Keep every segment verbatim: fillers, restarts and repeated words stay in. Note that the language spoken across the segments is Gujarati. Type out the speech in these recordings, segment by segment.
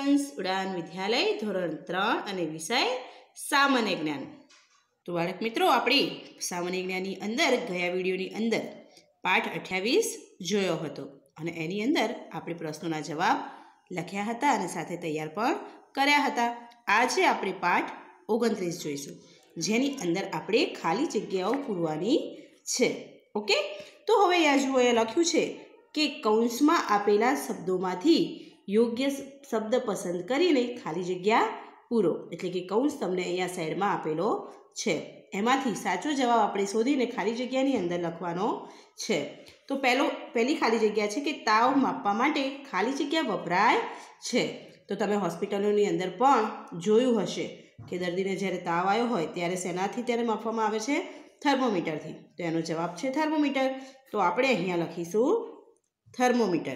અંશ ઉડાન વિદ્યાલય ધોરણ ત્રણ અને વિષય સામાન્ય જ્ઞાન। તો બાળક મિત્રો, આપણે સામાન્ય જ્ઞાનની અંદર ગયા વિડીયોની અંદર પાઠ અઠ્યાવીસ જોયો હતો અને એની અંદર આપણે પ્રશ્નોના જવાબ લખ્યા હતા અને સાથે તૈયાર પણ કર્યા હતા। આજે આપણે પાઠ ઓગણત્રીસ જોઈશું, જેની અંદર આપણે ખાલી જગ્યાઓ પૂરવાની છે। ઓકે, તો હવે અહીંયા જુઓ, એ લખ્યું છે કે કૌંસમાં આપેલા શબ્દોમાંથી યોગ્ય શબ્દ પસંદ કરીને ખાલી જગ્યા પૂરો। એટલે કે કૌંસ તમને અહીંયા સાઈડમાં આપેલો છે, એમાંથી સાચો જવાબ આપણે શોધીને ખાલી જગ્યાની અંદર લખવાનો છે। તો પહેલો પહેલી ખાલી જગ્યા છે કે તાવ માપવા માટે ખાલી જગ્યા વપરાય છે। તો તમે હોસ્પિટલોની અંદર પણ જોયું હશે કે દર્દીને જ્યારે તાવ આવ્યો હોય ત્યારે શેનાથી ત્યારે માપવામાં આવે છે? થર્મોમીટરથી। તો એનો જવાબ છે થર્મોમીટર। તો આપણે અહીંયા લખીશું થર્મોમીટર।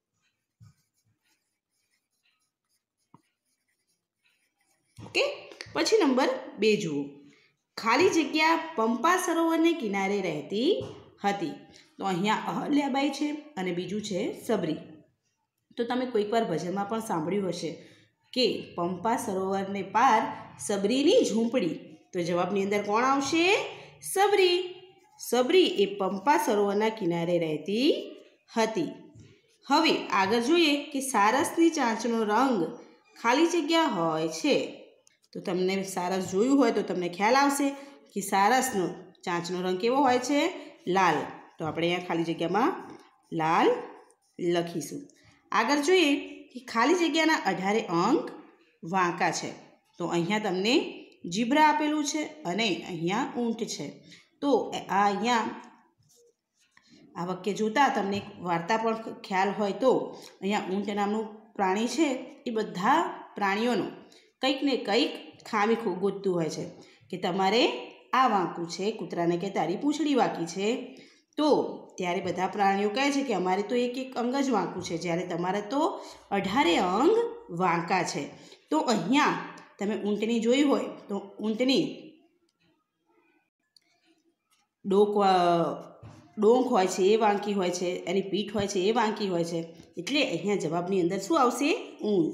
ઓકે, પછી નંબર બે જુઓ, ખાલી જગ્યા પંપા સરોવરને કિનારે રહેતી હતી। તો અહીંયા અહલ્યાબાઈ છે અને બીજું છે સબરી। તો તમે કોઈક વાર ભજનમાં પણ સાંભળ્યું હશે કે પંપા સરોવરને પાર સબરીની ઝૂંપડી। તો જવાબની અંદર કોણ આવશે? સબરી। સબરી એ પંપા સરોવરના કિનારે રહેતી હતી। હવે આગળ જોઈએ કે સારસની ચાંચનો રંગ ખાલી જગ્યા હોય છે। તો તમને સારસ જોયું હોય તો તમને ખ્યાલ આવશે કે સારસનો ચાંચનો રંગ કેવો હોય છે? લાલ। તો આપણે અહીંયા ખાલી જગ્યામાં લાલ લખીશું। આગળ જોઈએ કે ખાલી જગ્યાના અઢારે અંક વાંકા છે। તો અહીંયા તમને જીબ્રા આપેલું છે અને અહીંયા ઊંટ છે। તો આ અહીંયા આ વાક્ય જોતાં તમને એક વાર્તા પણ ખ્યાલ હોય તો અહીંયા ઊંટ નામનું પ્રાણી છે, એ બધા પ્રાણીઓનો કંઈક ને કંઈક ખામી ગોતતું હોય છે કે તમારે આ વાંકું છે, કૂતરાને કે તારી પૂંછડી વાંકી છે। તો ત્યારે બધા પ્રાણીઓ કહે છે કે અમારે તો એક એક અંગ જ વાંકું છે, જ્યારે તમારે તો અઢારે અંગ વાંકા છે। તો અહીંયા તમે ઊંટની જોઈ હોય તો ઊંટની ડોક ડોંક હોય છે એ વાંકી હોય છે, એની પીઠ હોય છે એ વાંકી હોય છે, એટલે અહીંયા જવાબની અંદર શું આવશે? ઊંટ।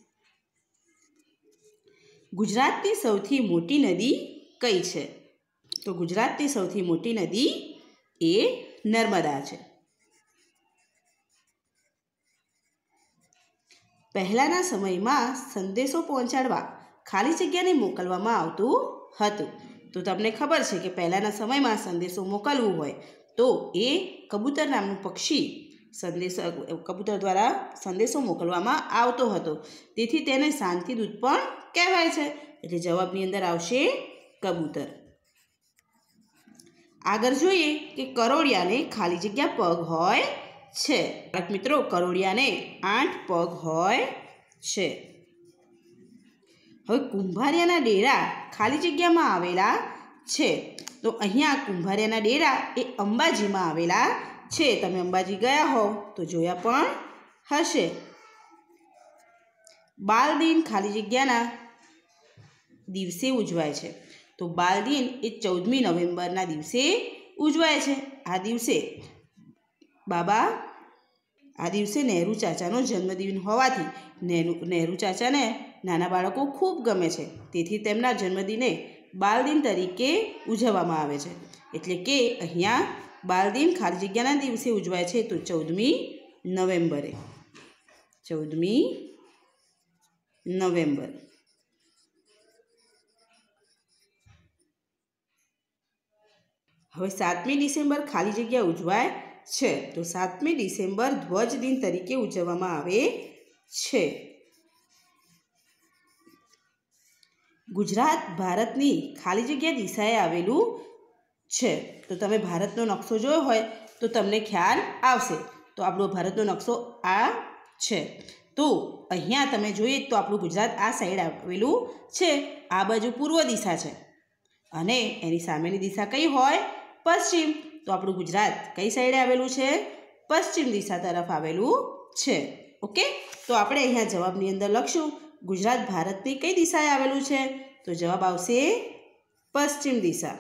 ગુજરાતની સૌથી મોટી નદી કઈ છે? તો ગુજરાતની સૌથી મોટી નદી એ નર્મદા છે। પહેલાંના સમયમાં સંદેશો પહોંચાડવા ખાલી જગ્યાને મોકલવામાં આવતું હતું। તો તમને ખબર છે કે પહેલાંના સમયમાં સંદેશો મોકલવું હોય તો એ કબૂતર નામનું પક્ષી સંદેશ કબૂતર દ્વારા સંદેશો મોકલવામાં આવતો હતો, તેથી તેને શાંતિદૂત પણ કહેવાય છે। એટલે જવાબની અંદર આવશે કબૂતર। આગળ જોઈએ કે કરોળિયાને ખાલી જગ્યા પગ હોય છે। બાળક મિત્રો, કરોળિયાને આઠ પગ હોય છે। હવે કુંભારિયાના ડેરા ખાલી જગ્યામાં આવેલા છે। તો અહીંયા કુંભારિયાના ડેરા એ અંબાજીમાં આવેલા છે। તમે અંબાજી ગયા હોવ તો જોયા પણ હશે। બાલદિન ખાલી જગ્યાના દિવસે ઉજવાય છે। તો બાલદિન એ ચૌદમી નવેમ્બરના દિવસે ઉજવાય છે। આ દિવસે બાબા આ દિવસે નહેરુ ચાચાનો જન્મદિન હોવાથી નહેરુ નહેરુ ચાચાને નાના બાળકો ખૂબ ગમે છે, તેથી તેમના જન્મદિને બાલદિન તરીકે ઉજવવામાં આવે છે। એટલે કે અહીંયા બાલદિન ખાલી જગ્યાના દિવસે ઉજવાય છે, તો ચૌદમી નવેમ્બરે ચૌદમી નવેમ્બર। હવે સાતમી ડિસેમ્બર ખાલી જગ્યા ઉજવાય છે। તો સાતમી ડિસેમ્બર ધ્વજ દિન તરીકે ઉજવવામાં આવે છે। ગુજરાત ભારતની ખાલી જગ્યા દિશાએ આવેલું છે। તો તમે ભારતનો નકશો જોયો હોય તો તમને ખ્યાલ આવશે। તો આપણો ભારતનો નકશો આ છે। તો અહીંયા તમે જોઈએ તો આપણું ગુજરાત આ સાઈડ આવેલું છે, આ બાજુ પૂર્વ દિશા છે અને એની સામેની દિશા કઈ હોય? પશ્ચિમ। તો આપણું ગુજરાત કઈ સાઈડે આવેલું છે? પશ્ચિમ દિશા તરફ આવેલું છે। ઓકે, તો આપણે અહીંયા જવાબની અંદર લખશું ગુજરાત ભારતની કઈ દિશાએ આવેલું છે? તો જવાબ આવશે પશ્ચિમ દિશા।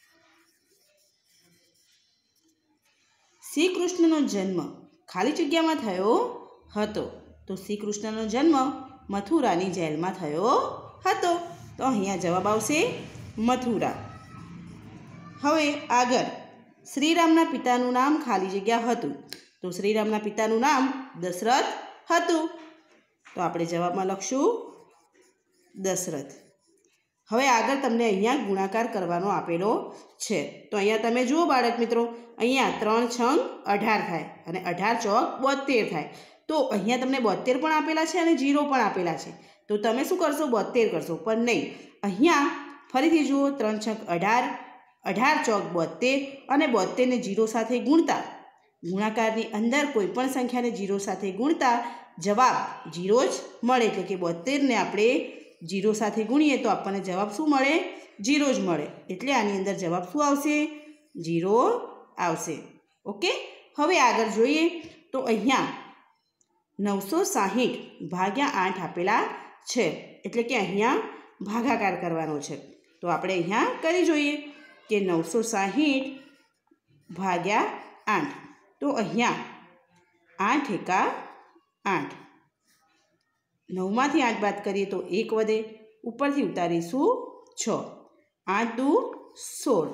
શ્રી કૃષ્ણનો જન્મ ખાલી જગ્યામાં થયો હતો। તો શ્રી કૃષ્ણનો જન્મ મથુરાની જેલમાં થયો હતો. તો અહીંયા જવાબ આવશે મથુરા. હવે આગળ શ્રીરામના પિતાનું નામ ખાલી જગ્યા હતું. તો શ્રીરામના પિતાનું નામ દશરથ હતું. તો આપણે જવાબમાં લખશું દશરથ. હવે આગળ તમને અહીંયા ગુણાકાર કરવાનો આપેલો છે. તો અહીંયા તમે જુઓ બાળક મિત્રો, અહીંયા ત્રણ છંગ અઢાર થાય અને અઢાર ચોક બોતેર થાય. તો અહીંયા તમને બોતેર પણ આપેલા છે અને જીરો પણ આપેલા છે. તો તમે શું કરશો? બોતેર કરશો. પણ નહીં, અહીંયા ફરીથી જુઓ, ત્રણ છંગ અઢાર, અઢાર ચોક બોતેર અને બોતેરને જીરો સાથે ગુણતા, ગુણાકારની અંદર કોઈ પણ સંખ્યાને જીરો સાથે ગુણતા જવાબ જીરો જ મળે. એટલે કે બોતેરને આપણે જીરો સાથે ગુણીએ તો આપણને જવાબ શું મળે? જીરો જ મળે. એટલે આની અંદર જવાબ શું આવશે? જીરો આવશે. ઓકે. હવે આગળ જોઈએ તો અહીંયા નવસો સાહીઠ ભાગ્યા આઠ આપેલા છે. એટલે કે અહીંયા ભાગાકાર કરવાનો છે. તો આપણે અહીંયા કરી જોઈએ કે નવસો સાહીઠ ભાગ્યા આઠ. તો અહીંયા આઠ એકા આઠ, નવમાંથી આઠ બાદ કરીએ તો એક વધે, ઉપરથી ઉતારીશું છ, આઠ દુ સોળ.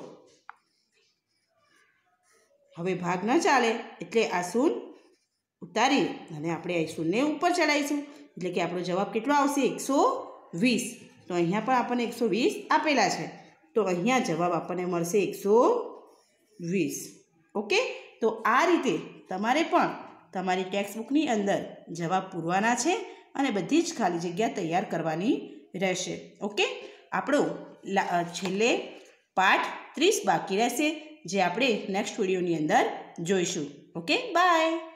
હવે ભાગ ન ચાલે એટલે આ શૂન્ય ઉતારી અને આપણે આ શૂન્ય ઉપર ચડાવીશું. એટલે કે આપણો જવાબ કેટલો આવશે? એકસો વીસ. તો અહીંયા પણ આપણને એકસો વીસ આપેલા છે. તો અહીંયા જવાબ આપણને મળશે એકસો વીસ. ઓકે. તો આ રીતે તમારે પણ તમારી ટેક્સ્ટબુકની અંદર જવાબ પૂરવાના છે અને બધી જ ખાલી જગ્યા તૈયાર કરવાની રહેશે. ઓકે. આપણો છેલ્લે પાઠ ત્રીસ બાકી રહેશે, જે આપણે નેક્સ્ટ વિડીયોની અંદર જોઈશું. Okay, by.